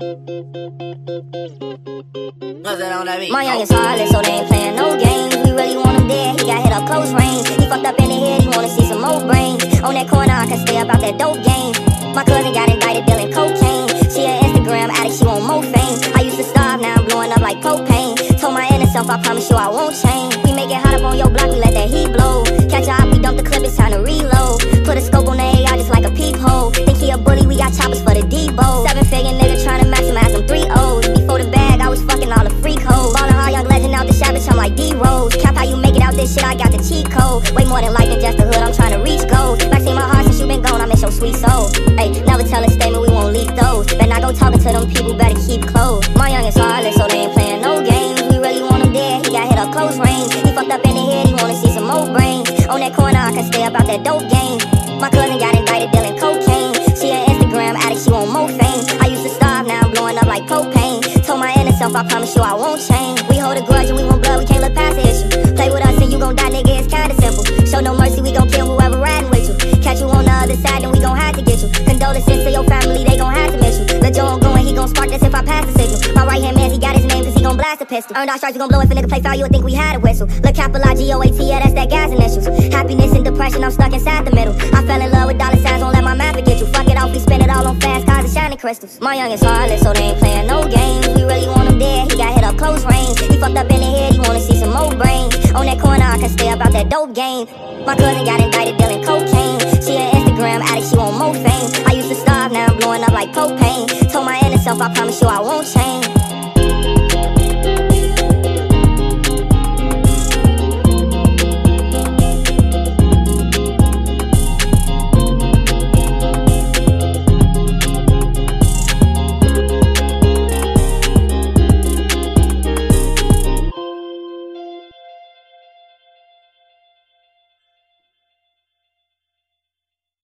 My young is heartless, so they ain't playing no games. We really want him dead, he got hit up close range. He fucked up in the head, he wanna see some more brains. On that corner, I can stay about that dope game. My cousin got indicted dealing cocaine. She an Instagram addict, she want more fame. I used to starve, now I'm blowing up like propane. Told my inner self, I promise you I won't change. We make it hot up on your block, we let that heat blow. Catch a hop, we dump the clip, it's time to reload. Put a scope on the AI just like a peephole. Think he a bully, we got choppers for the Debo. 7-figure nigga tryna maximize them 3 O's. Before the bag, I was fucking all the freak hoes. Ballin' hard, young legend out the shop, bitch, I'm like D-Rose. Cap how you make it out this shit, I got the cheat code. Way more than life than just the hood, I'm tryna reach goals. Vaccine my heart since you been gone, I miss your sweet soul. Ay, never tell a statement, we won't leak those. Better not go talking to them people, better keep close. My young is heartless, so they ain't playing no games. We really want him dead, he got hit up close range. He fucked up in the head, he wanna see some more brains. On that corner, I can stay about that dope game. My cousin got indicted dealing cocaine. She an Instagram addict, she want more fame. I used to starve, now I'm blowing up like propane. Told my inner self, I promise you I won't change. We hold a grudge and we want blood, we can't look past the issue. Play with us and you gon' die, nigga, it's kinda simple. Show no mercy, we gon' kill whoever riding with you. Catch you on the other side, then we gon' have to get you. Condolences to your family, they gon' have to miss you. Let Joe go and he gon' spark this if I pass the signal. My right hand man, he got his name cause he gon' blast a pistol. Earned our stripes, we gon' blow if a nigga play foul, you would think we had a whistle. Look, capital I-G-O-A-T, yeah, that's that gas initials. Happiness and depression, I'm stuck inside the middle. I fell in love with dollar signs, won't let my mind forget you. Fuck it off, we spend it all on fast cars and shiny crystals. My young is heartless, so they ain't playing no games. We really want him dead, he got hit up close range. He fucked up in the head, he wanna see some more brains. On that corner, I can stay about that dope game. My cousin got indicted dealing cocaine. She an Instagram addict, she want more fame. I used to starve, now I'm blowing up like propane. Told my inner self, I promise you I won't change.